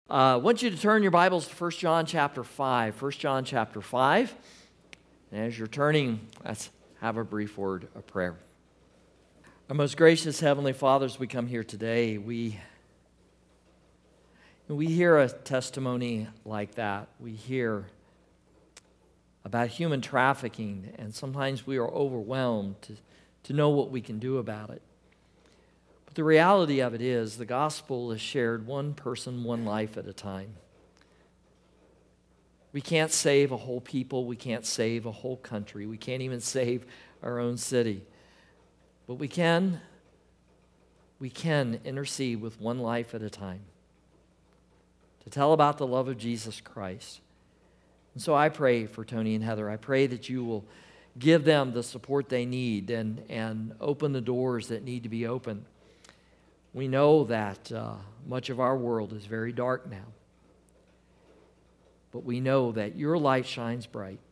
I want you to turn your Bibles to 1 John chapter 5. 1 John chapter 5. And as you're turning, let's have a brief word of prayer. Our most gracious Heavenly Father, as we come here today, we hear a testimony like that. We hear about human trafficking, and sometimes we are overwhelmed to know what we can do about it. But the reality of it is the gospel is shared one person, one life at a time. We can't save a whole people. We can't save a whole country. We can't even save our own city. But we can intercede with one life at a time to tell about the love of Jesus Christ. And so I pray for Tony and Heather. I pray that you will give them the support they need and open the doors that need to be opened. We know that much of our world is very dark now. But we know that your light shines bright.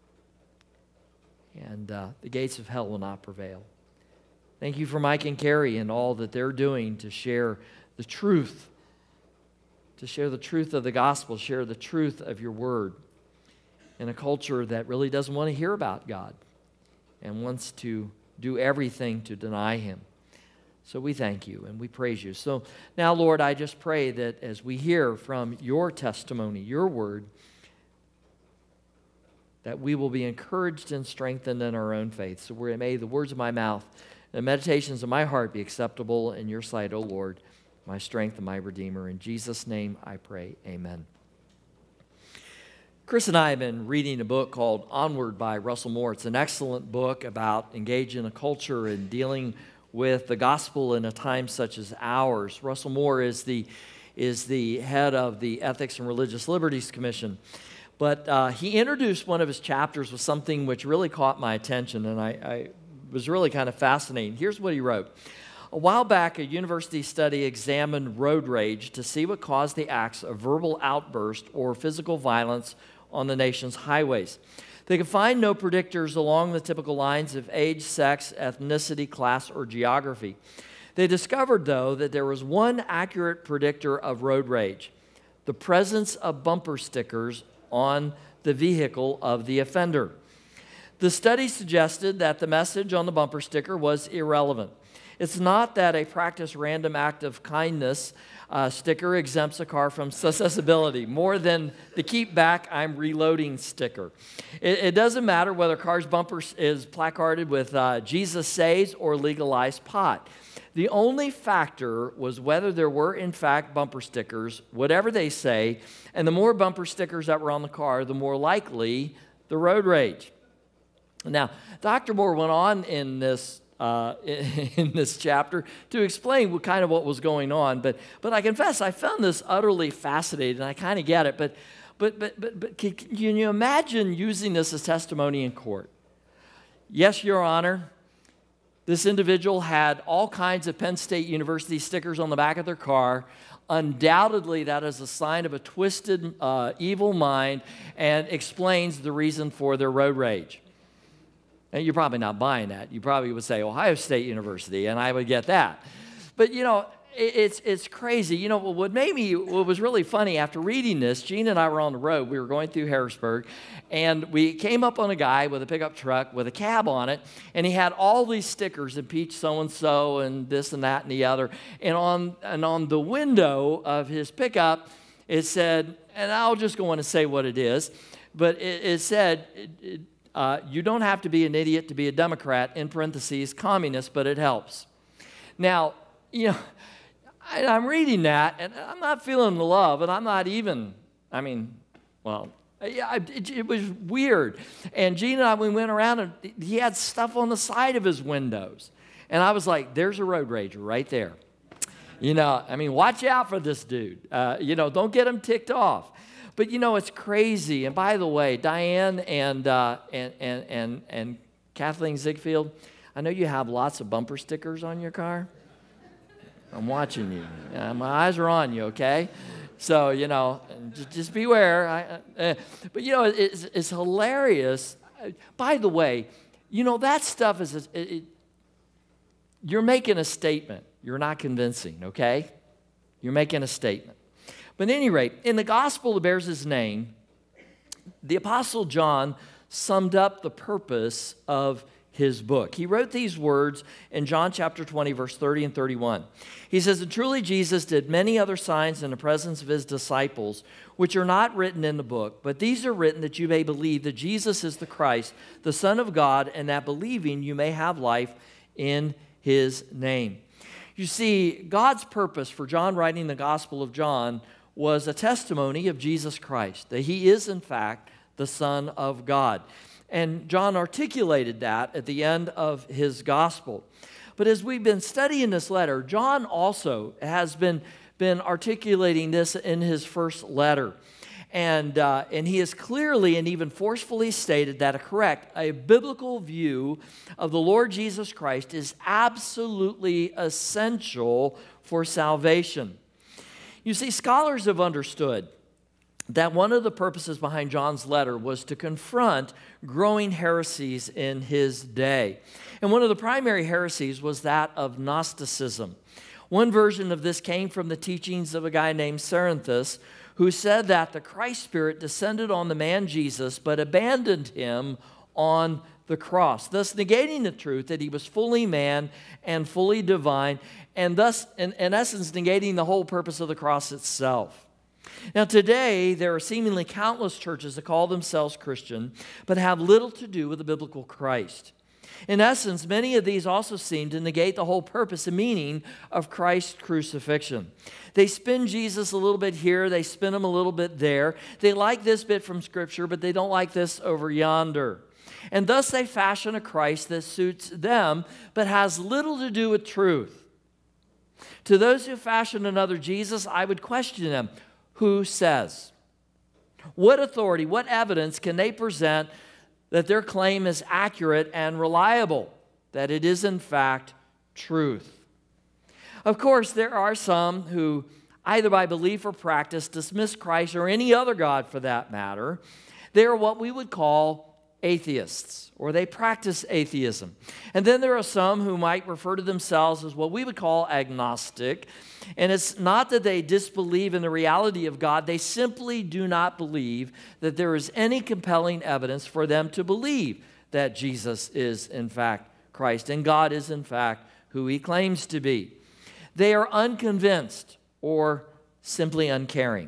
And the gates of hell will not prevail. Thank you for Mike and Carrie and all that they're doing to share the truth. To share the truth of the gospel, share the truth of your word in a culture that really doesn't want to hear about God and wants to do everything to deny Him. So we thank you and we praise you. So now, Lord, I just pray that as we hear from your testimony, your word, that we will be encouraged and strengthened in our own faith. So may the words of my mouth and the meditations of my heart be acceptable in your sight, O Lord, my strength and my Redeemer. In Jesus' name I pray, amen. Chris and I have been reading a book called Onward by Russell Moore. It's an excellent book about engaging a culture and dealing with the gospel in a time such as ours. Russell Moore is the head of the Ethics and Religious Liberties Commission. But he introduced one of his chapters with something which really caught my attention, and I was really kind of fascinating. Here's what he wrote. A while back, a university study examined road rage to see what caused the acts of verbal outburst or physical violence on the nation's highways. They could find no predictors along the typical lines of age, sex, ethnicity, class, or geography. They discovered, though, that there was one accurate predictor of road rage: the presence of bumper stickers on the vehicle of the offender. The study suggested that the message on the bumper sticker was irrelevant. It's not that a practice random act of kindness sticker exempts a car from accessibility more than the keep back, I'm reloading sticker. It doesn't matter whether a car's bumper is placarded with Jesus saves or legalized pot. The only factor was whether there were, in fact, bumper stickers, whatever they say, and the more bumper stickers that were on the car, the more likely the road rage. Now, Dr. Moore went on in this chapter to explain what was going on, but I confess I found this utterly fascinating, and I kind of get it. But can you imagine using this as testimony in court? Yes, Your Honor. This individual had all kinds of Penn State University stickers on the back of their car. Undoubtedly, that is a sign of a twisted, evil mind and explains the reason for their road rage. And you're probably not buying that. You probably would say Ohio State University, and I would get that. But, it's crazy. What was really funny after reading this, Gene and I were on the road. We were going through Harrisburg, and we came up on a guy with a pickup truck with a cab on it, and he had all these stickers, impeach so-and-so and this and that and the other. And on the window of his pickup, it said, and I'll just go on and say what it is, but it said, you don't have to be an idiot to be a Democrat, in parentheses, communist, but it helps. Now, I'm reading that, and I'm not feeling the love, and I'm not even, it was weird. And Gene and I, we went around, and he had stuff on the side of his windows. And I was like, there's a road rager right there. Watch out for this dude. Don't get him ticked off. But, it's crazy. And by the way, Diane and Kathleen Ziegfeld, I know you have lots of bumper stickers on your car. I'm watching you. My eyes are on you, okay? So, just beware. But, it's hilarious. By the way, that stuff is, you're making a statement. You're not convincing, okay? You're making a statement. But at any rate, in the gospel that bears his name, the Apostle John summed up the purpose of his book. He wrote these words in John chapter 20, verse 30 and 31. He says, "And truly Jesus did many other signs in the presence of his disciples, which are not written in the book, but these are written that you may believe that Jesus is the Christ, the Son of God, and that believing you may have life in his name." You see, God's purpose for John writing the Gospel of John was a testimony of Jesus Christ, that he is in fact the Son of God. And John articulated that at the end of his gospel. But as we've been studying this letter, John also has been articulating this in his first letter. And he has clearly and even forcefully stated that a biblical view of the Lord Jesus Christ is absolutely essential for salvation. You see, scholars have understood that one of the purposes behind John's letter was to confront growing heresies in his day. And one of the primary heresies was that of Gnosticism. One version of this came from the teachings of a guy named Cerinthus, who said that the Christ Spirit descended on the man Jesus, but abandoned him on the cross, thus negating the truth that he was fully man and fully divine, and thus, in essence, negating the whole purpose of the cross itself. Now, today, there are seemingly countless churches that call themselves Christian, but have little to do with the biblical Christ. In essence, many of these also seem to negate the whole purpose and meaning of Christ's crucifixion. They spin Jesus a little bit here, they spin him a little bit there. They like this bit from Scripture, but they don't like this over yonder. And thus they fashion a Christ that suits them, but has little to do with truth. To those who fashion another Jesus, I would question them. Who says? What authority, what evidence can they present that their claim is accurate and reliable, that it is in fact truth? Of course, there are some who, either by belief or practice, dismiss Christ or any other God for that matter. They are what we would call atheists, or they practice atheism. And then there are some who might refer to themselves as what we would call agnostic. And it's not that they disbelieve in the reality of God, they simply do not believe that there is any compelling evidence for them to believe that Jesus is in fact Christ and God is in fact who he claims to be. They are unconvinced or simply uncaring.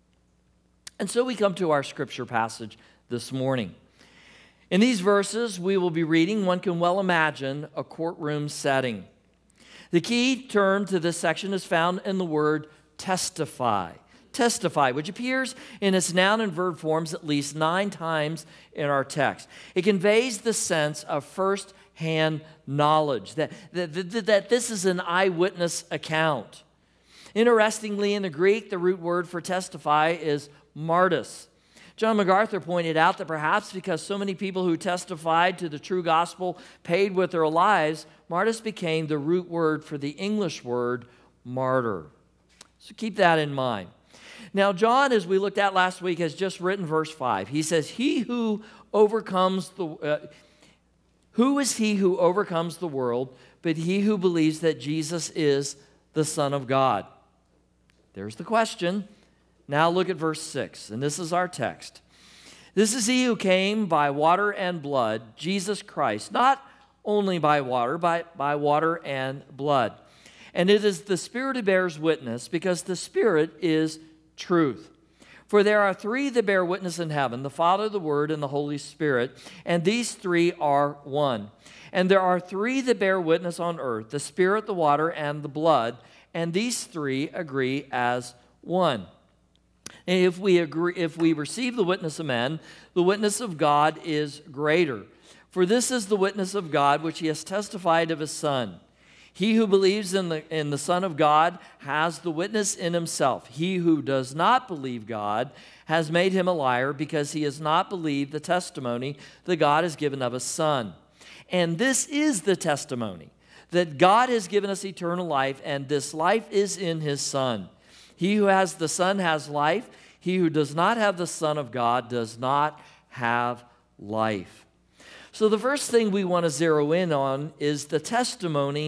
And so we come to our scripture passage this morning. In these verses we will be reading, one can well imagine, a courtroom setting. The key term to this section is found in the word testify. Testify, which appears in its noun and verb forms at least 9 times in our text. It conveys the sense of first-hand knowledge, that this is an eyewitness account. Interestingly, in the Greek, the root word for testify is martys. John MacArthur pointed out that perhaps because so many people who testified to the true gospel paid with their lives, martys became the root word for the English word martyr. So keep that in mind. Now, John, as we looked at last week, has just written verse 5. He says, who is he who overcomes the world, but he who believes that Jesus is the Son of God? There's the question. Now look at verse 6, and this is our text. This is he who came by water and blood, Jesus Christ, not only by water, but by water and blood. And it is the Spirit who bears witness, because the Spirit is truth. For there are 3 that bear witness in heaven, the Father, the Word, and the Holy Spirit, and these 3 are one. And there are 3 that bear witness on earth, the Spirit, the water, and the blood, and these 3 agree as one. And if we receive the witness of men, the witness of God is greater. For this is the witness of God which he has testified of his Son. He who believes in the Son of God has the witness in himself. He who does not believe God has made him a liar, because he has not believed the testimony that God has given of his Son. And this is the testimony, that God has given us eternal life, and this life is in his Son. He who has the Son has life. He who does not have the Son of God does not have life. So the first thing we want to zero in on is the testimony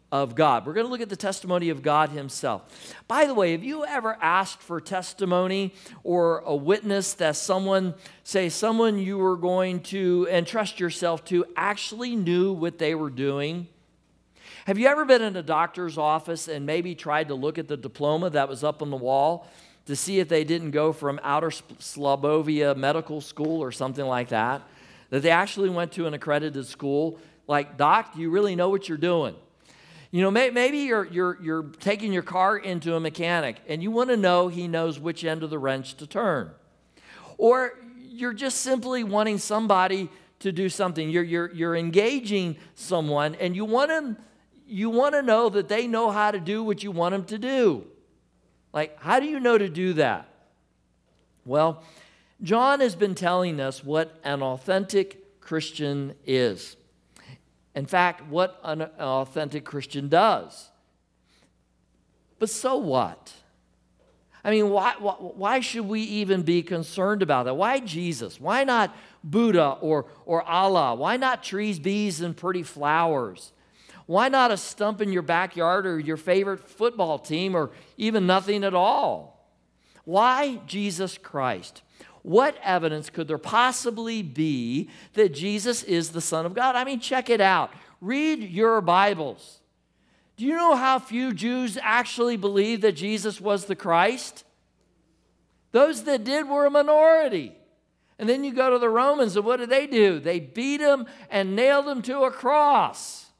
of God. We're going to look at the testimony of God himself. By the way, have you ever asked for testimony or a witness that someone you were going to entrust yourself to actually knew what they were doing? Have you ever been in a doctor's office and maybe tried to look at the diploma that was up on the wall to see if they didn't go from Outer Slobovia Medical School or something like that? That they actually went to an accredited school? Like, doc, do you really know what you're doing? You know, maybe you're taking your car into a mechanic and you want to know he knows which end of the wrench to turn. Or you're just simply wanting somebody to do something. You're engaging someone and you want to know that they know how to do what you want them to do. Like, how do you know to do that? Well, John has been telling us what an authentic Christian is. In fact, what an authentic Christian does. But so what? I mean, why should we even be concerned about that? Why Jesus? Why not Buddha or Allah? Why not trees, bees, and pretty flowers? Why not a stump in your backyard or your favorite football team or even nothing at all? Why Jesus Christ? What evidence could there possibly be that Jesus is the Son of God? I mean, check it out. Read your Bibles. Do you know how few Jews actually believed that Jesus was the Christ? Those that did were a minority. And then you go to the Romans, and what did they do? They beat him and nailed him to a cross.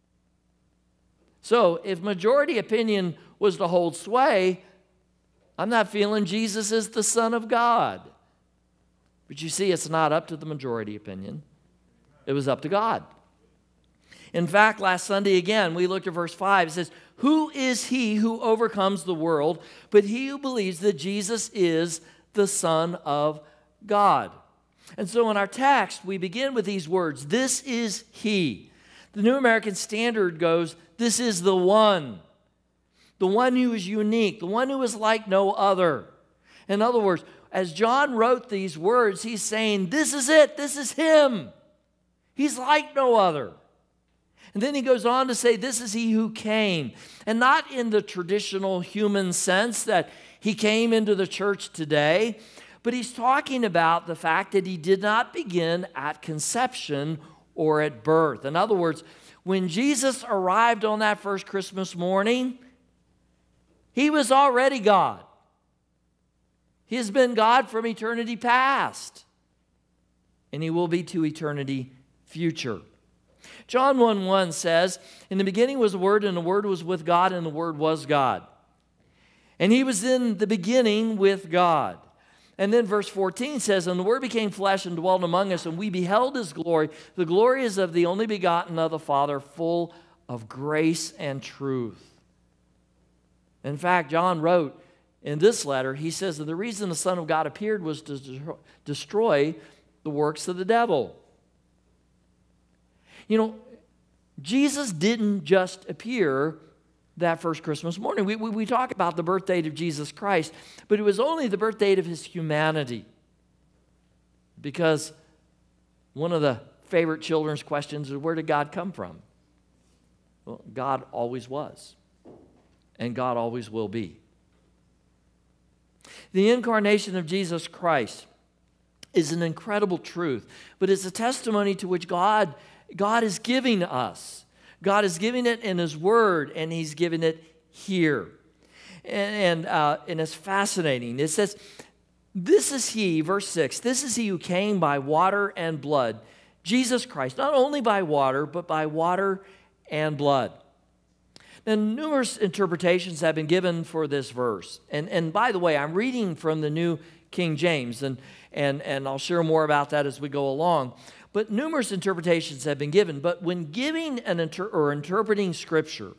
So if majority opinion was to hold sway, I'm not feeling Jesus is the Son of God. But you see, it's not up to the majority opinion. It was up to God. In fact, last Sunday again, we looked at verse 5. It says, "Who is he who overcomes the world, but he who believes that Jesus is the Son of God?" And so in our text, we begin with these words, "This is he." The New American Standard goes, "This is the one who is unique, the one who is like no other." In other words, as John wrote these words, he's saying, this is it, this is him. He's like no other. And then he goes on to say, this is he who came. And not in the traditional human sense that he came into the church today, but he's talking about the fact that he did not begin at conception or at birth. In other words, when Jesus arrived on that first Christmas morning, he was already God. He has been God from eternity past, and he will be to eternity future. John 1:1 says, "In the beginning was the Word, and the Word was with God, and the Word was God. And he was in the beginning with God." And then verse 14 says, "And the Word became flesh and dwelt among us, and we beheld his glory. The glory is of the only begotten of the Father, full of grace and truth." In fact, John wrote in this letter, he says that the reason the Son of God appeared was to destroy the works of the devil. You know, Jesus didn't just appear that first Christmas morning. We talk about the birth date of Jesus Christ, but it was only the birth date of his humanity. Because one of the favorite children's questions is, where did God come from? Well, God always was, and God always will be. The incarnation of Jesus Christ is an incredible truth, but it's a testimony to which God is giving us. God is giving it in his word, and he's giving it here. And it's fascinating. It says, this is he, verse 6, "This is he who came by water and blood." Jesus Christ, not only by water, but by water and blood. Now, numerous interpretations have been given for this verse. And by the way, I'm reading from the New King James, and I'll share more about that as we go along. But numerous interpretations have been given. But when giving or interpreting Scripture,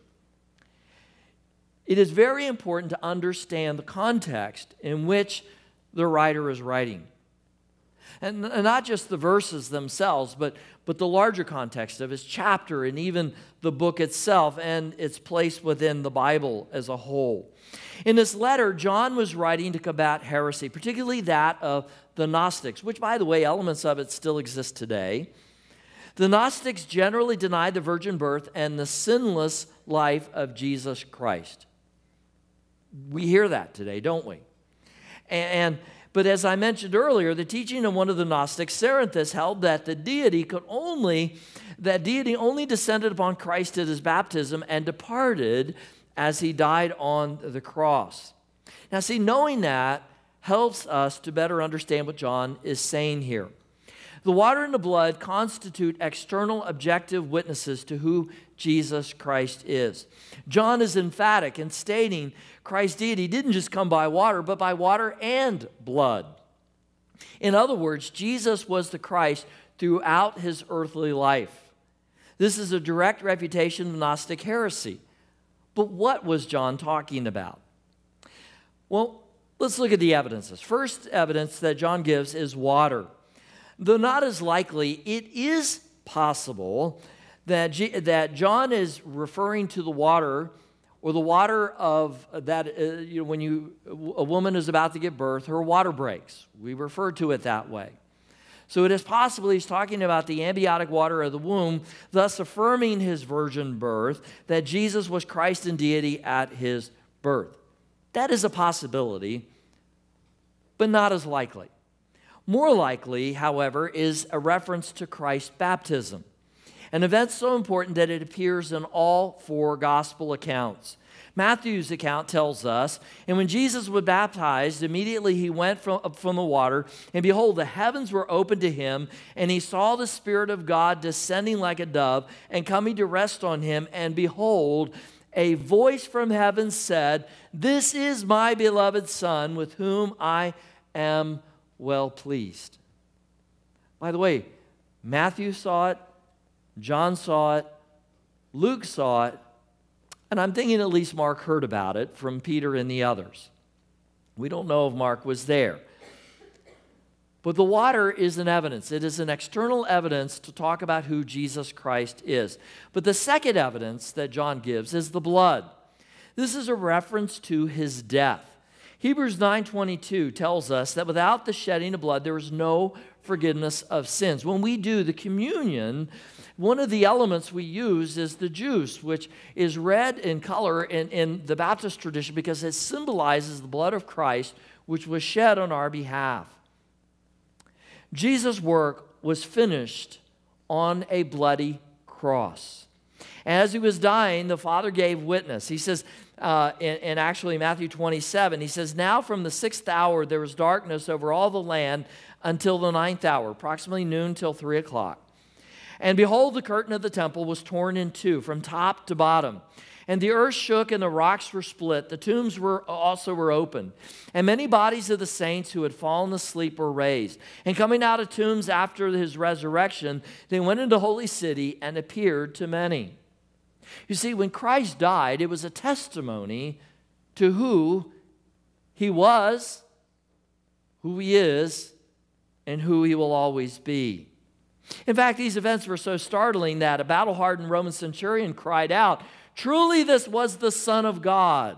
it is very important to understand the context in which the writer is writing. And not just the verses themselves, but the larger context of his chapter and even the book itself and its place within the Bible as a whole. In this letter, John was writing to combat heresy, particularly that of the Gnostics, which, by the way, elements of it still exist today. The Gnostics generally denied the virgin birth and the sinless life of Jesus Christ. We hear that today, don't we? But as I mentioned earlier, the teaching of one of the Gnostics, Cerinthus, held that deity only descended upon Christ at his baptism and departed as he died on the cross. Now see, knowing that helps us to better understand what John is saying here. The water and the blood constitute external objective witnesses to who Jesus Christ is. John is emphatic in stating Christ's deity didn't just come by water, but by water and blood. In other words, Jesus was the Christ throughout his earthly life. This is a direct refutation of Gnostic heresy. But what was John talking about? Well, let's look at the evidences. First evidence that John gives is water. Though not as likely, it is possible that John is referring to the water, or the water of that, when a woman is about to give birth, her water breaks. We refer to it that way. So it is possible he's talking about the amniotic water of the womb, thus affirming his virgin birth, that Jesus was Christ in deity at his birth. That is a possibility, but not as likely. More likely, however, is a reference to Christ's baptism, an event so important that it appears in all four gospel accounts. Matthew's account tells us, and when Jesus was baptized, immediately he went from the water, and behold, the heavens were opened to him, and he saw the Spirit of God descending like a dove and coming to rest on him, and behold, a voice from heaven said, "This is my beloved Son, with whom I am well pleased." By the way, Matthew saw it, John saw it, Luke saw it, and I'm thinking at least Mark heard about it from Peter and the others. We don't know if Mark was there. But the water is an evidence. It is an external evidence to talk about who Jesus Christ is. But the second evidence that John gives is the blood. This is a reference to his death. Hebrews 9:22 tells us that without the shedding of blood, there is no forgiveness of sins. When we do the communion, one of the elements we use is the juice, which is red in color in the Baptist tradition because it symbolizes the blood of Christ, which was shed on our behalf. Jesus' work was finished on a bloody cross. As he was dying, the Father gave witness. He says, in actually Matthew 27, he says, "Now from the 6th hour there was darkness over all the land until the 9th hour, approximately noon till 3 o'clock. And behold, the curtain of the temple was torn in two from top to bottom. And the earth shook and the rocks were split. The tombs also were opened. And many bodies of the saints who had fallen asleep were raised. And coming out of tombs after his resurrection, they went into the holy city and appeared to many." You see, when Christ died, it was a testimony to who he was, who he is, and who he will always be. In fact, these events were so startling that a battle-hardened Roman centurion cried out, "Truly this was the Son of God."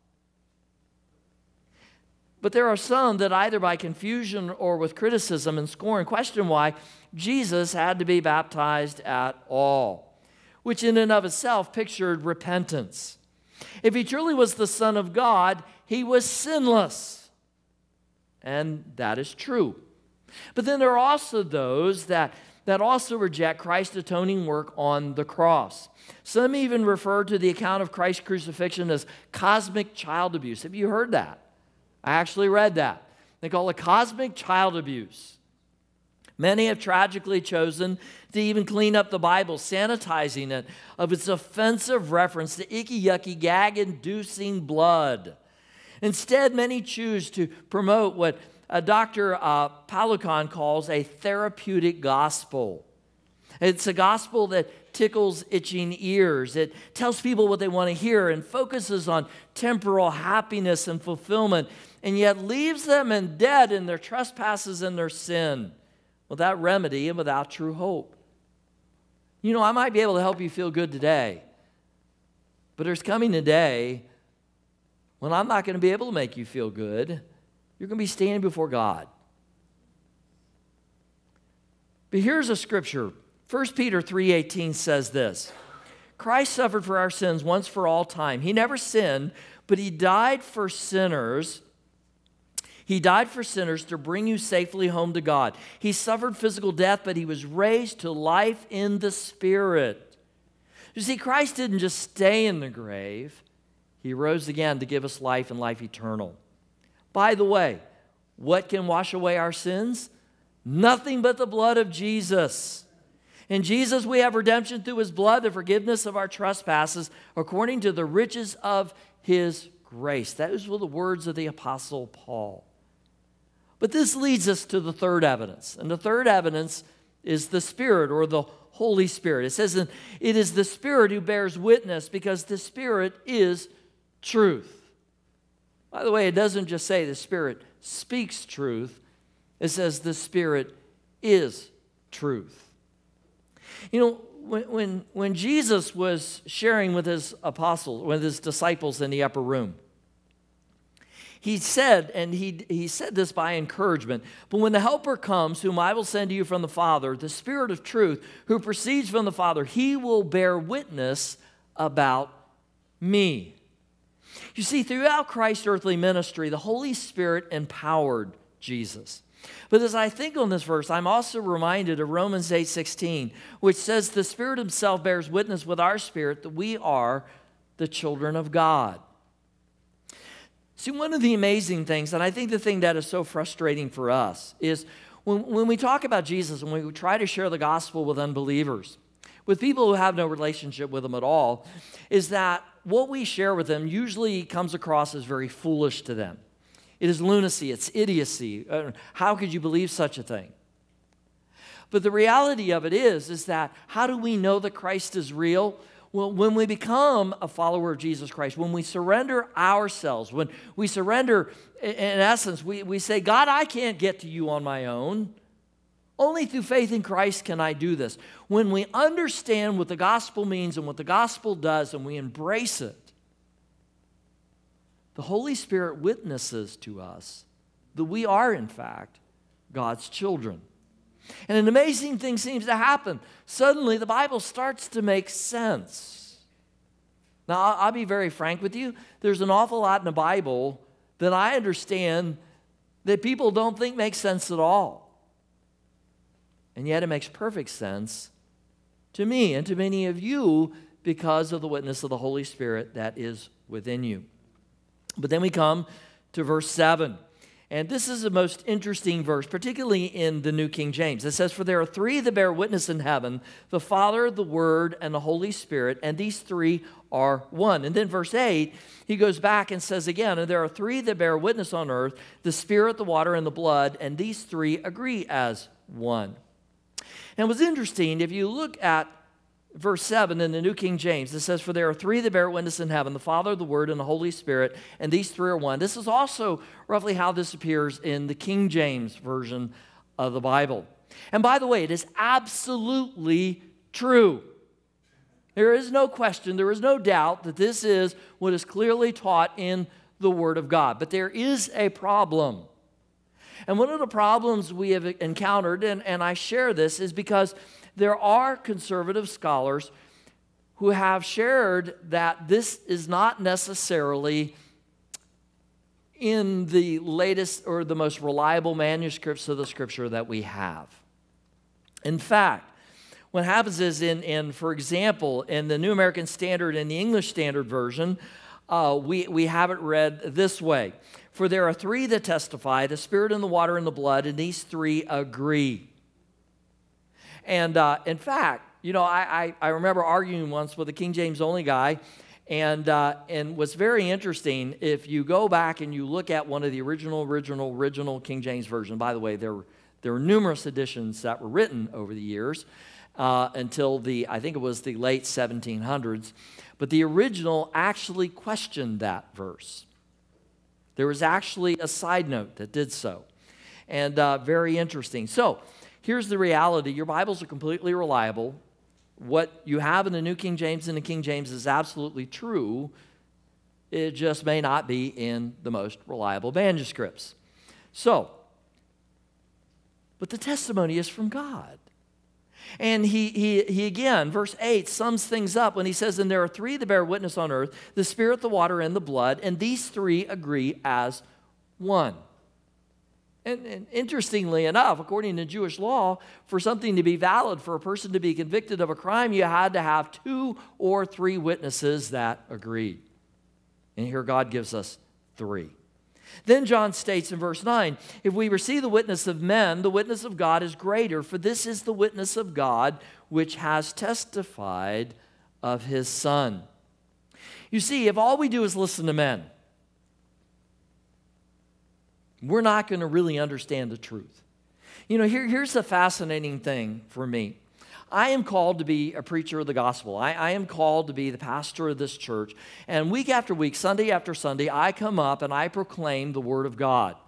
But there are some that either by confusion or with criticism and scorn question why Jesus had to be baptized at all, which in and of itself pictured repentance. If he truly was the Son of God, he was sinless. And that is true. But then there are also those that also reject Christ's atoning work on the cross. Some even refer to the account of Christ's crucifixion as cosmic child abuse. Have you heard that? I actually read that. They call it cosmic child abuse. Many have tragically chosen to even clean up the Bible, sanitizing it of its offensive reference to icky, yucky, gag-inducing blood. Instead, many choose to promote what Dr. Palucon calls a therapeutic gospel. It's a gospel that tickles itching ears. It tells people what they want to hear and focuses on temporal happiness and fulfillment, and yet leaves them dead in their trespasses and their sin, without remedy and without true hope. You know, I might be able to help you feel good today, but there's coming a day when I'm not going to be able to make you feel good. You're going to be standing before God. But here's a scripture. 1 Peter 3:18 says this, Christ suffered for our sins once for all time. He never sinned, but he died for sinners. He died for sinners to bring you safely home to God. He suffered physical death, but he was raised to life in the Spirit. You see, Christ didn't just stay in the grave. He rose again to give us life and life eternal. By the way, what can wash away our sins? Nothing but the blood of Jesus. In Jesus, we have redemption through his blood, the forgiveness of our trespasses, according to the riches of his grace. Those were the words of the Apostle Paul. But this leads us to the third evidence. And the third evidence is the Spirit, or the Holy Spirit. It says it is the Spirit who bears witness, because the Spirit is truth. By the way, it doesn't just say the Spirit speaks truth. It says the Spirit is truth. You know, when Jesus was sharing with his apostles, with his disciples in the upper room, he said, and he said this by encouragement, but when the Helper comes, whom I will send to you from the Father, the Spirit of truth, who proceeds from the Father, he will bear witness about me. You see, throughout Christ's earthly ministry, the Holy Spirit empowered Jesus. But as I think on this verse, I'm also reminded of Romans 8:16, which says the Spirit himself bears witness with our spirit that we are the children of God. See, one of the amazing things, and I think the thing that is so frustrating for us, is when we talk about Jesus and we try to share the gospel with unbelievers, with people who have no relationship with him at all, is that what we share with them usually comes across as very foolish to them. It is lunacy, it's idiocy. How could you believe such a thing? But the reality of it is that how do we know that Christ is real? Well, when we become a follower of Jesus Christ, when we surrender ourselves, when we surrender, in essence, we say, God, I can't get to you on my own. Only through faith in Christ can I do this. When we understand what the gospel means and what the gospel does, and we embrace it, the Holy Spirit witnesses to us that we are, in fact, God's children. And an amazing thing seems to happen. Suddenly, the Bible starts to make sense. Now, I'll be very frank with you. There's an awful lot in the Bible that I understand that people don't think makes sense at all. And yet it makes perfect sense to me and to many of you because of the witness of the Holy Spirit that is within you. But then we come to verse 7. And this is the most interesting verse, particularly in the New King James. It says, for there are three that bear witness in heaven, the Father, the Word, and the Holy Spirit, and these three are one. And then verse 8, he goes back and says again, and there are three that bear witness on earth, the Spirit, the water, and the blood, and these three agree as one. And what's interesting, if you look at verse 7 in the New King James, it says, for there are three that bear witness in heaven, the Father, the Word, and the Holy Spirit, and these three are one. This is also roughly how this appears in the King James version of the Bible. And by the way, it is absolutely true. There is no question, there is no doubt that this is what is clearly taught in the Word of God. But there is a problem. And one of the problems we have encountered, and I share this, is because there are conservative scholars who have shared that this is not necessarily in the latest or the most reliable manuscripts of the Scripture that we have. In fact, what happens is, for example, in the New American Standard and the English Standard Version, we have it read this way. For there are three that testify, the Spirit and the water and the blood, and these three agree. And in fact, you know, I remember arguing once with a King James only guy, and what's very interesting, if you go back and you look at one of the original King James version, by the way, there were numerous editions that were written over the years until I think it was the late 1700s, but the original actually questioned that verse. There was actually a side note that did so, and very interesting. So, here's the reality. Your Bibles are completely reliable. What you have in the New King James and the King James is absolutely true. It just may not be in the most reliable manuscripts. So, but the testimony is from God. And he again, verse 8, sums things up when he says, and there are three that bear witness on earth, the Spirit, the water, and the blood, and these three agree as one. And interestingly enough, according to Jewish law, for something to be valid, for a person to be convicted of a crime, you had to have 2 or 3 witnesses that agreed. And here God gives us 3. Then John states in verse 9, if we receive the witness of men, the witness of God is greater, for this is the witness of God which has testified of his Son. You see, if all we do is listen to men, we're not going to really understand the truth. You know, here's the fascinating thing for me. I am called to be a preacher of the gospel. I am called to be the pastor of this church. And week after week, Sunday after Sunday, I come up and I proclaim the Word of God.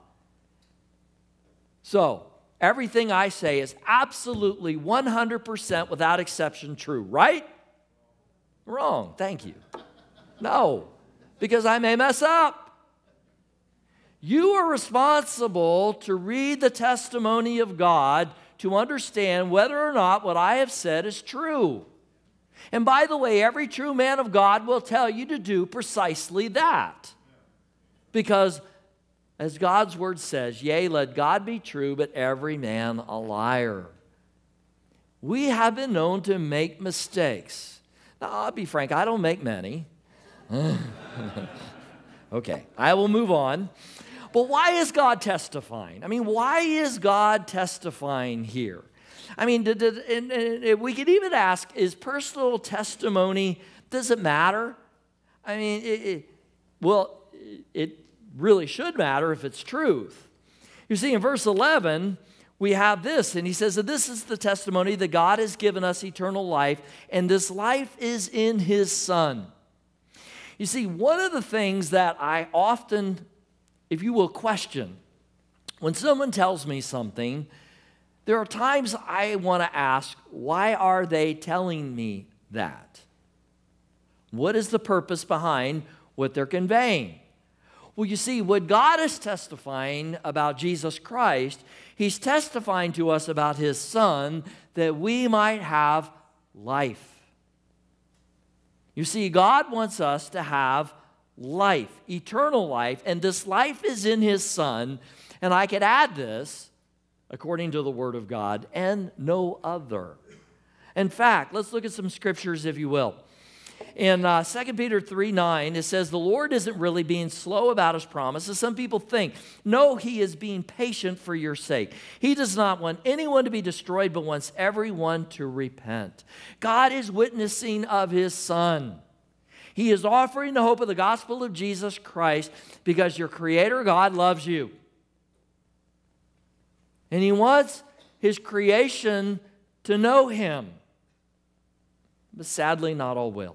So, everything I say is absolutely 100% without exception true, right? Wrong. Thank you. No, because I may mess up. You are responsible to read the testimony of God to understand whether or not what I have said is true. And by the way, every true man of God will tell you to do precisely that. Because as God's word says, yea, let God be true, but every man a liar. We have been known to make mistakes. Now, I'll be frank, I don't make many. Okay, I will move on. But why is God testifying? I mean, why is God testifying here? I mean, and we could even ask, is personal testimony, does it matter? I mean, it really should matter if it's truth. You see, in verse 11, we have this, and he says that this is the testimony that God has given us eternal life, and this life is in his Son. You see, one of the things that I often, if you will, question, when someone tells me something, there are times I want to ask, why are they telling me that? What is the purpose behind what they're conveying? Well, you see, what God is testifying about Jesus Christ, he's testifying to us about his Son that we might have life. You see, God wants us to have life, eternal life, and this life is in his Son. And I could add this, according to the Word of God, and no other. In fact, let's look at some scriptures, if you will. In 2 Peter 3:9, it says, the Lord isn't really being slow about his promises. Some people think, no, he is being patient for your sake. He does not want anyone to be destroyed, but wants everyone to repent. God is witnessing of his Son. He is offering the hope of the gospel of Jesus Christ because your Creator God loves you. And he wants his creation to know him. But sadly, not all will.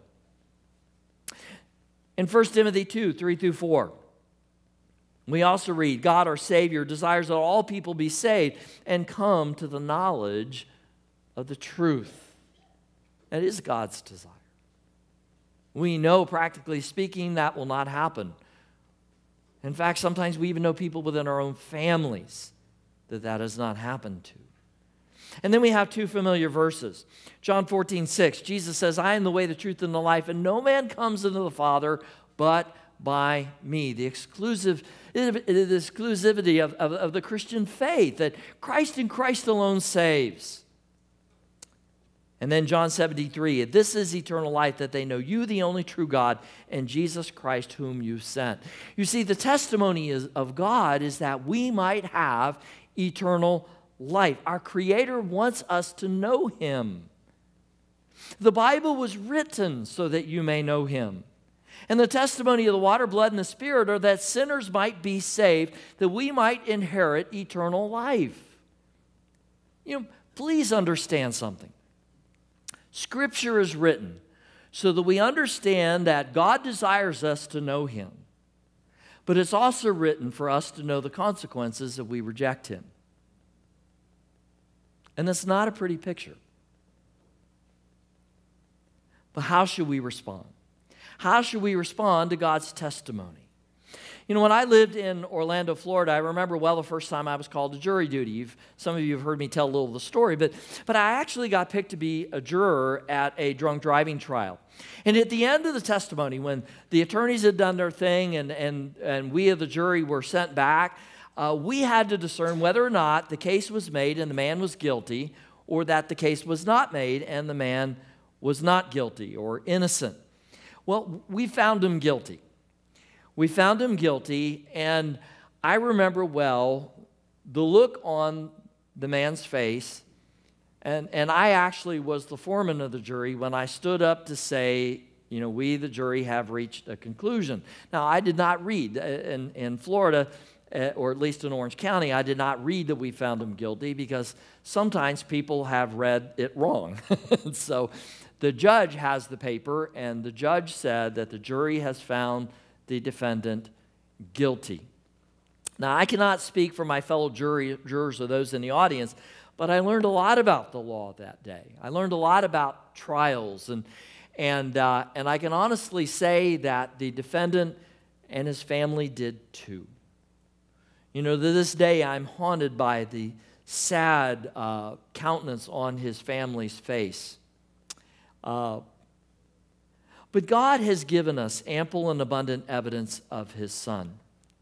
In 1 Timothy 2:3-4, we also read, God our Savior desires that all people be saved and come to the knowledge of the truth. That is God's desire. We know, practically speaking, that will not happen. In fact, sometimes we even know people within our own families that has not happened to. And then we have 2 familiar verses. John 14:6, Jesus says, I am the way, the truth, and the life, and no man comes into the Father but by me. The exclusivity of the Christian faith, that Christ and Christ alone saves. And then John 17:3, this is eternal life, that they know you, the only true God, and Jesus Christ whom you sent. You see, the testimony of God is that we might have eternal life. Our Creator wants us to know him. The Bible was written so that you may know him. And the testimony of the water, blood, and the Spirit are that sinners might be saved, that we might inherit eternal life. You know, please understand something. Scripture is written so that we understand that God desires us to know him. But it's also written for us to know the consequences if we reject him. And that's not a pretty picture. But how should we respond? How should we respond to God's testimony? You know, when I lived in Orlando, Florida, I remember well the first time I was called to jury duty. Some of you have heard me tell a little of the story, but I actually got picked to be a juror at a drunk driving trial. And at the end of the testimony, when the attorneys had done their thing and we of the jury were sent back, we had to discern whether or not the case was made and the man was guilty, or that the case was not made and the man was not guilty or innocent. Well, we found him guilty. We found him guilty, and I remember well the look on the man's face, and I actually was the foreman of the jury when I stood up to say, you know, we, the jury, have reached a conclusion. Now, I did not read in Florida, or at least in Orange County, I did not read that we found him guilty because sometimes people have read it wrong. So the judge has the paper, and the judge said that the jury has found the defendant guilty. Now, I cannot speak for my fellow jurors or those in the audience, but I learned a lot about the law that day. I learned a lot about trials, and I can honestly say that the defendant and his family did too. You know, to this day, I'm haunted by the sad countenance on his family's face. But God has given us ample and abundant evidence of His Son.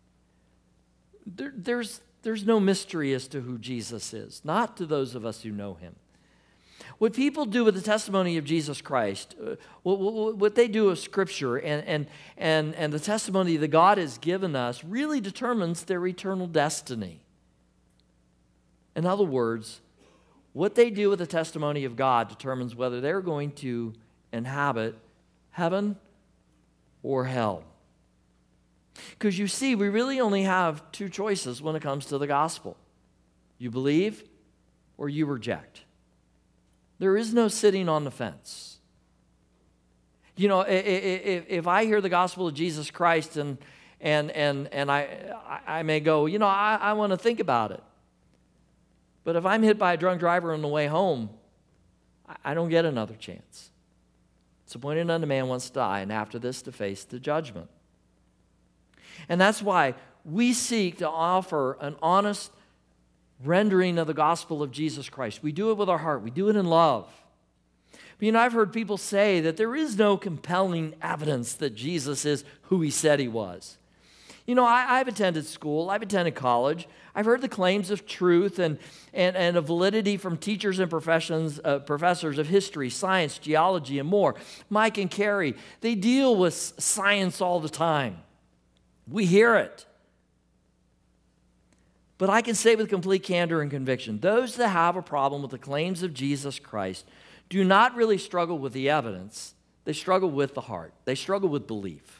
There's no mystery as to who Jesus is, not to those of us who know Him. What people do with the testimony of Jesus Christ, what they do with Scripture and the testimony that God has given us really determines their eternal destiny. In other words, what they do with the testimony of God determines whether they're going to inhabit heaven or hell. Because you see, we really only have two choices when it comes to the gospel. You believe or you reject. There is no sitting on the fence. You know, if I hear the gospel of Jesus Christ and I may go, you know, I want to think about it. But if I'm hit by a drunk driver on the way home, I don't get another chance. It's appointed unto man once to die, and after this to face the judgment. And that's why we seek to offer an honest rendering of the gospel of Jesus Christ. We do it with our heart. We do it in love. But, you know, I've heard people say that there is no compelling evidence that Jesus is who He said He was. You know, I've attended school. I've attended college. I've heard the claims of truth and of validity from teachers and professors of history, science, geology, and more. Mike and Carrie, they deal with science all the time. We hear it. But I can say with complete candor and conviction, those that have a problem with the claims of Jesus Christ do not really struggle with the evidence. They struggle with the heart. They struggle with belief.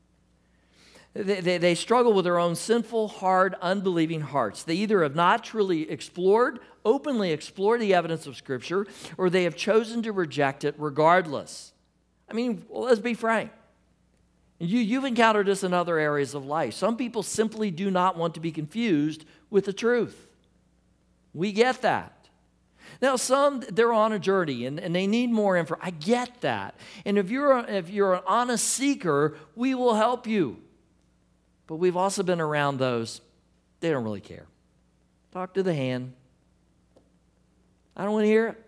They struggle with their own sinful, hard, unbelieving hearts. They either have not truly openly explored the evidence of Scripture, or they have chosen to reject it regardless. I mean, well, let's be frank. You've encountered this in other areas of life. Some people simply do not want to be confused with the truth. We get that. Now, some, they're on a journey and they need more info. I get that. And if you're an honest seeker, we will help you. But we've also been around those, they don't really care. Talk to the hand. I don't want to hear it.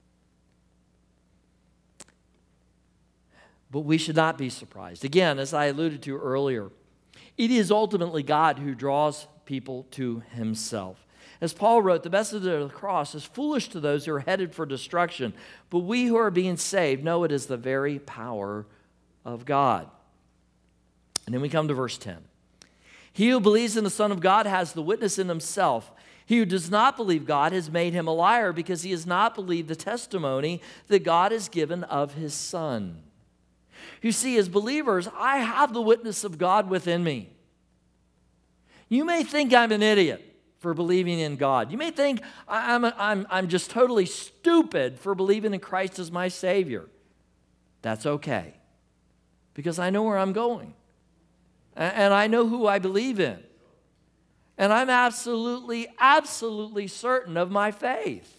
But we should not be surprised. Again, as I alluded to earlier, it is ultimately God who draws people to Himself. As Paul wrote, the message of the cross is foolish to those who are headed for destruction, but we who are being saved know it is the very power of God. And then we come to verse 10. He who believes in the Son of God has the witness in himself. He who does not believe God has made him a liar, because he has not believed the testimony that God has given of His Son. You see, as believers, I have the witness of God within me. You may think I'm an idiot for believing in God. You may think I'm just totally stupid for believing in Christ as my Savior. That's okay, because I know where I'm going. And I know who I believe in. And I'm absolutely, absolutely certain of my faith.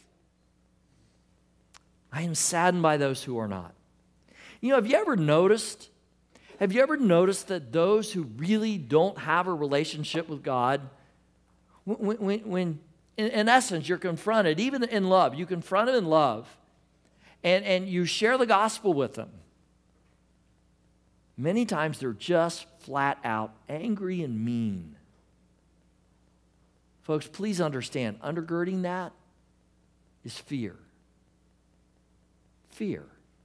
I am saddened by those who are not. You know, have you ever noticed Have you ever noticed that those who really don't have a relationship with God, when in essence you're confronted, even in love, you confront them in love, and you share the gospel with them, many times they're just flat out angry and mean. Folks, please understand, undergirding that is fear. Fear.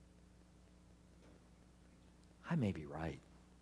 I may be right.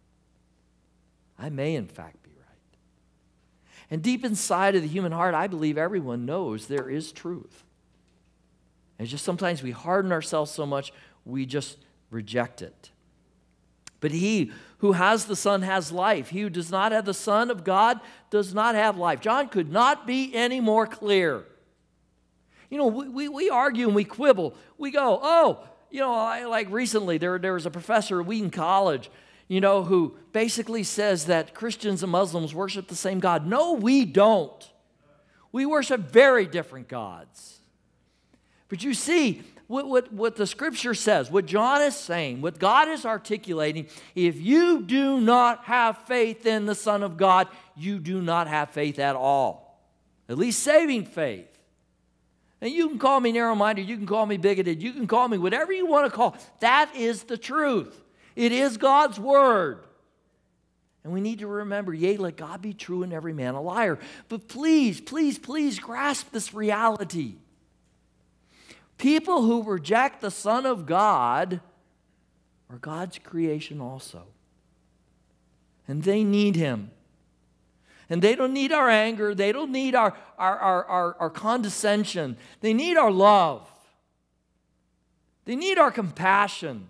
I may, in fact, be right. And deep inside of the human heart, I believe everyone knows there is truth. It's just sometimes we harden ourselves so much, we just reject it. But he who has the Son has life. He who does not have the Son of God does not have life. John could not be any more clear. You know, we argue and we quibble. We go, like recently there was a professor at Wheaton College, who basically says that Christians and Muslims worship the same God. No, we don't. We worship very different gods. But you see, what the Scripture says, what John is saying, what God is articulating, if you do not have faith in the Son of God, you do not have faith at all. At least saving faith. And you can call me narrow-minded, you can call me bigoted, you can call me whatever you want to call. That is the truth. It is God's Word. And we need to remember, yea, let God be true and every man a liar. But please, please, please grasp this reality. People who reject the Son of God are God's creation also. And they need Him. And they don't need our anger. They don't need our condescension. They need our love. They need our compassion.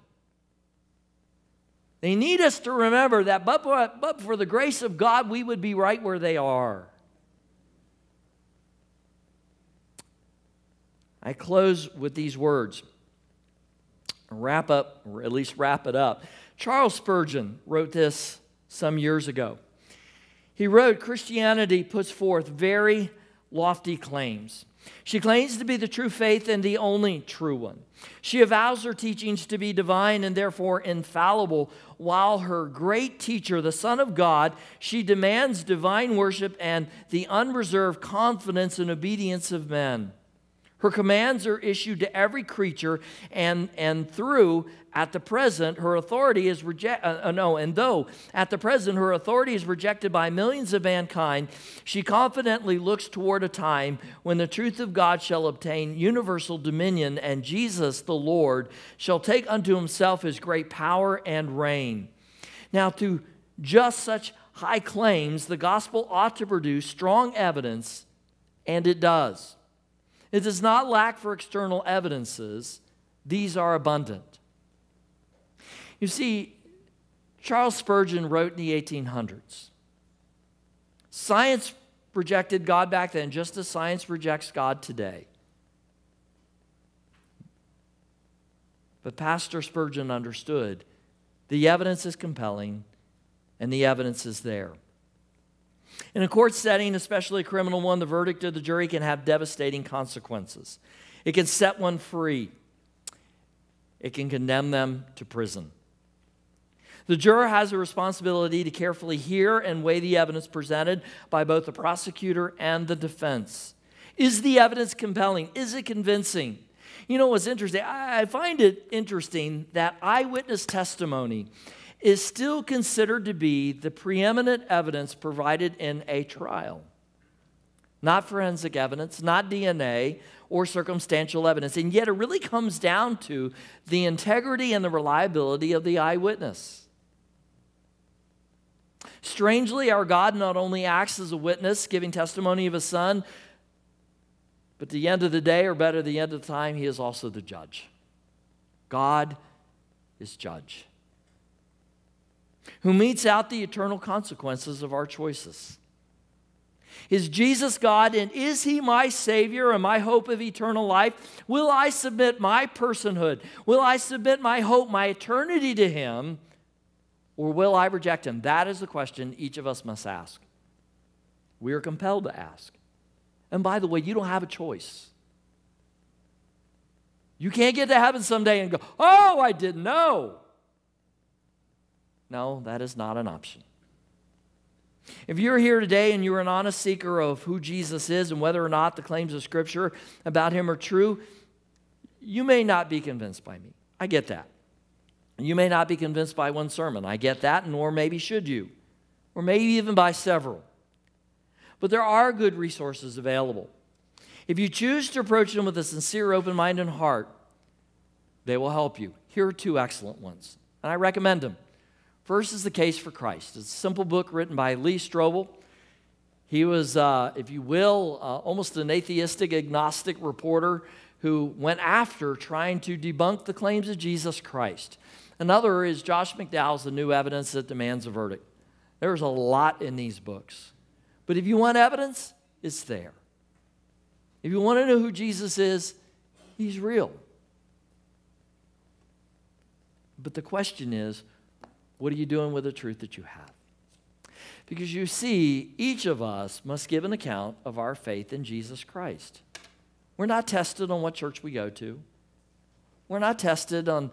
They need us to remember that but for the grace of God, we would be right where they are. I close with these words. Wrap up, or at least wrap it up. Charles Spurgeon wrote this some years ago. He wrote, Christianity puts forth very lofty claims. She claims to be the true faith and the only true one. She avows her teachings to be divine and therefore infallible, while her great teacher, the Son of God, she demands divine worship and the unreserved confidence and obedience of men. Her commands are issued to every creature, and though at the present her authority is rejected by millions of mankind, she confidently looks toward a time when the truth of God shall obtain universal dominion, and Jesus the Lord shall take unto himself his great power and reign. Now, to just such high claims, the gospel ought to produce strong evidence, and it does. It does not lack for external evidences. These are abundant. You see, Charles Spurgeon wrote in the 1800s. Science rejected God back then, just as science rejects God today. But Pastor Spurgeon understood the evidence is compelling and the evidence is there. In a court setting, especially a criminal one, the verdict of the jury can have devastating consequences. It can set one free. It can condemn them to prison. The juror has a responsibility to carefully hear and weigh the evidence presented by both the prosecutor and the defense. Is the evidence compelling? Is it convincing? You know what's interesting? I find it interesting that eyewitness testimony is still considered to be the preeminent evidence provided in a trial. Not forensic evidence, not DNA or circumstantial evidence. And yet it really comes down to the integrity and the reliability of the eyewitness. Strangely, our God not only acts as a witness, giving testimony of his Son, but at the end of the day, or better, the end of the time, he is also the judge. God is judge, who metes out the eternal consequences of our choices. Is Jesus God, and is he my Savior and my hope of eternal life? Will I submit my personhood? Will I submit my hope, my eternity to him? Or will I reject him? That is the question each of us must ask. We are compelled to ask. And by the way, you don't have a choice. You can't get to heaven someday and go, oh, I didn't know. No, that is not an option. If you're here today and you're an honest seeker of who Jesus is and whether or not the claims of Scripture about him are true, you may not be convinced by me. I get that. You may not be convinced by one sermon. I get that, nor maybe should you. Or maybe even by several. But there are good resources available. If you choose to approach them with a sincere, open-minded heart, they will help you. Here are two excellent ones, and I recommend them. First is The Case for Christ. It's a simple book written by Lee Strobel. He was, if you will, almost an atheistic, agnostic reporter who went after trying to debunk the claims of Jesus Christ. Another is Josh McDowell's The New Evidence That Demands a Verdict. There's a lot in these books. But if you want evidence, it's there. If you want to know who Jesus is, he's real. But the question is, what are you doing with the truth that you have? Because you see, each of us must give an account of our faith in Jesus Christ. We're not tested on what church we go to. We're not tested on,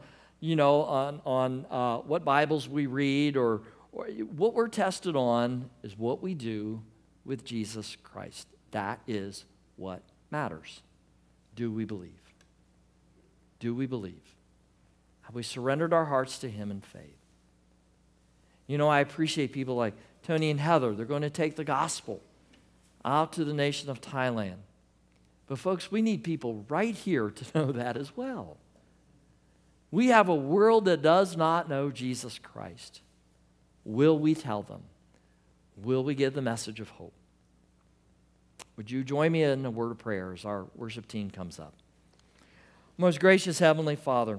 what Bibles we read, or what we're tested on is what we do with Jesus Christ. That is what matters. Do we believe? Do we believe? Have we surrendered our hearts to him in faith? I appreciate people like Tony and Heather. They're going to take the gospel out to the nation of Thailand. But folks, we need people right here to know that as well. We have a world that does not know Jesus Christ. Will we tell them? Will we give the message of hope? Would you join me in a word of prayer as our worship team comes up? Most gracious Heavenly Father,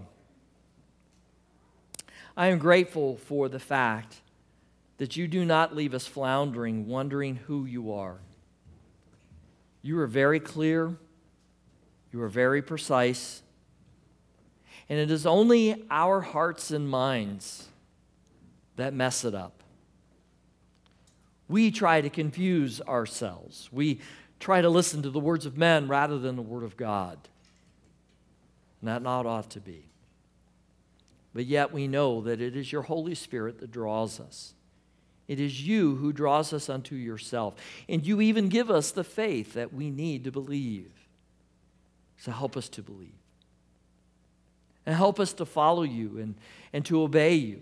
I am grateful for the fact that you do not leave us floundering, wondering who you are. You are very clear. You are very precise. And it is only our hearts and minds that mess it up. We try to confuse ourselves. We try to listen to the words of men rather than the word of God. And that not ought to be. But yet we know that it is your Holy Spirit that draws us. It is you who draws us unto yourself. And you even give us the faith that we need to believe. So help us to believe. And help us to follow you and to obey you.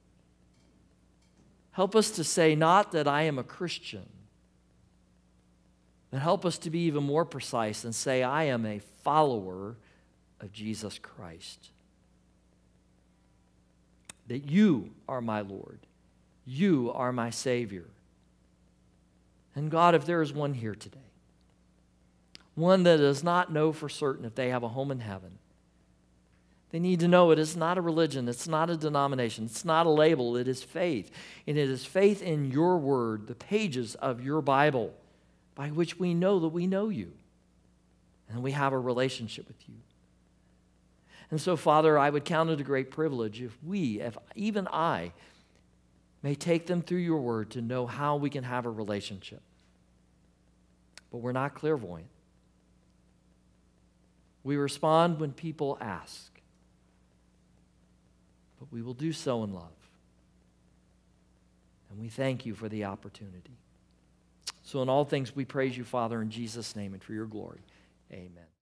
Help us to say not that I am a Christian, but help us to be even more precise and say I am a follower of Jesus Christ. That you are my Lord. You are my Savior. And God, if there is one here today, one that does not know for certain if they have a home in heaven, they need to know it is not a religion, it's not a denomination, it's not a label, it is faith. And it is faith in your word, the pages of your Bible, by which we know that we know you and we have a relationship with you. And so, Father, I would count it a great privilege if even I, may take them through your word to know how we can have a relationship. But we're not clairvoyant. We respond when people ask. But we will do so in love. And we thank you for the opportunity. So in all things we praise you, Father, in Jesus' name and for your glory. Amen.